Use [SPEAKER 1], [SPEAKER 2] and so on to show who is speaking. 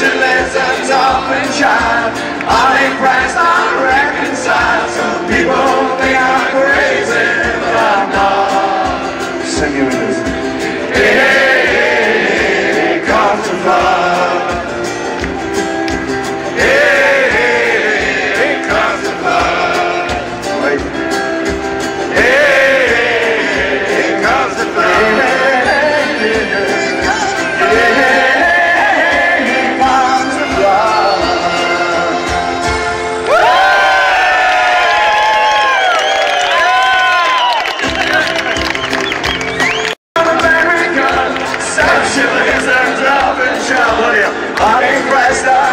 [SPEAKER 1] Socialism's up and shine. Unimpressed, unreconciled. Some people think I'm crazy, but I'm not. Sing it with us. Here comes the flood. Here comes the flood. Wait. Here comes the flood. Socialism's up and shall. Unimpressed.